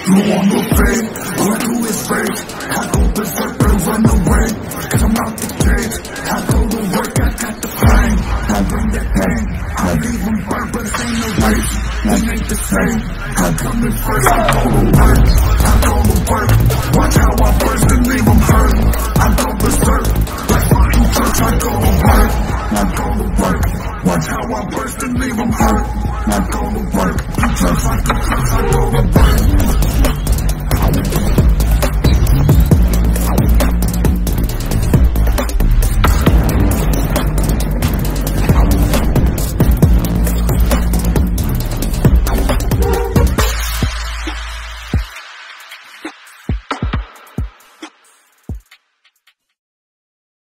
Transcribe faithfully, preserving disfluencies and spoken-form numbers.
You wanna fake, all I do is fake. I go berserk and run away, cause I'm out the cage. I go to work, I got the flame. I bring the pain, I leave them burn, but it ain't no race. We ain't the same. I come in first, I go to